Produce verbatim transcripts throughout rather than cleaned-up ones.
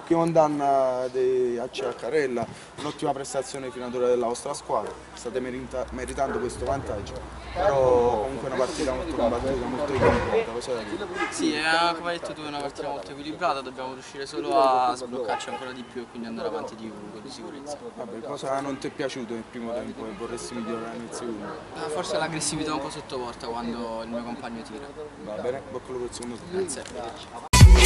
prima condanna di A C Carella, un'ottima prestazione fino ad ora della vostra squadra, state merita meritando questo vantaggio, però comunque è una partita molto combattuta, molto equilibrata, cosa da dire? Sì, è, come hai detto tu, è una partita molto equilibrata, dobbiamo riuscire solo a sbloccarci ancora di più e quindi andare avanti di, con di sicurezza. Vabbè, cosa non ti è piaciuto nel primo tempo e vorresti migliorare nel secondo? Eh, Forse l'aggressività un po' sottoporta quando il mio compagno tira. Va bene, bocca al lupo per il secondo tempo. Grazie.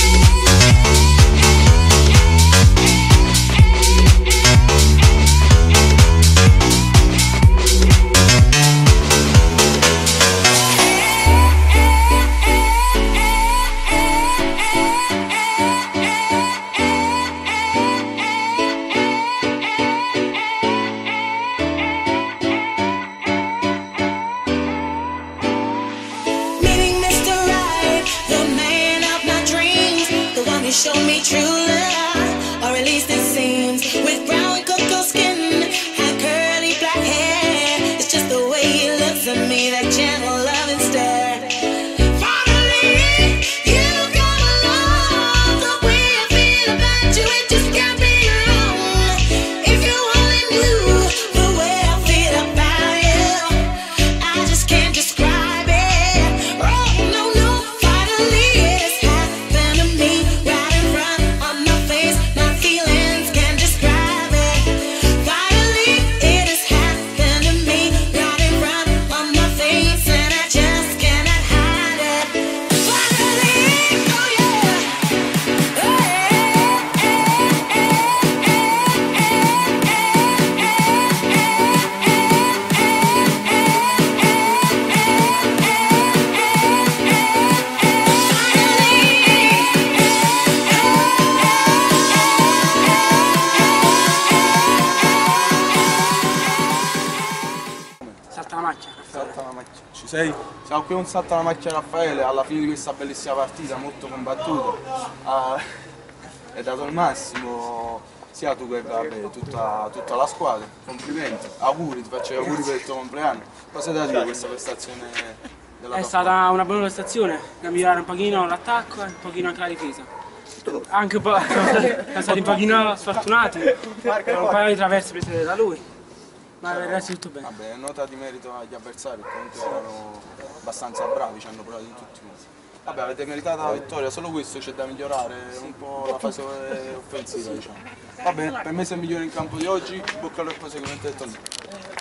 Show me true love, or at least it seems. With brown cocoa skin and curly black hair, it's just the way he looks at me, that gentle loving stare. Finally, you come along. The way I feel about you, it just can't be wrong. If you only knew the way I feel about you, I just can't describe it. Oh no no, finally it's happened to me. Salta la macchia, Raffaele. Salta la macchia. Ci sei? Siamo qui con Salta la macchia Raffaele, alla fine di questa bellissima partita, molto combattuta. Ah, hai dato il massimo, sia tu che vabbè, tutta, tutta la squadra. Complimenti, auguri, ti faccio gli auguri per il tuo compleanno. Cosa da dire questa prestazione della È tua stata squadra? una buona prestazione, da migliorare un pochino l'attacco e un pochino anche la difesa. Anche un po', siamo stati un pochino sfortunati, con un paio di traverse prese da lui, ma per il resto tutto bene. Vabbè, nota di merito agli avversari, comunque erano abbastanza bravi, ci hanno provato in tutti i modi. Vabbè, avete meritato la vittoria, solo questo c'è da migliorare, un po' la fase offensiva, diciamo. Va bene, per me sei il migliore in campo di oggi, bocca al lupo per il seguimento del torneo.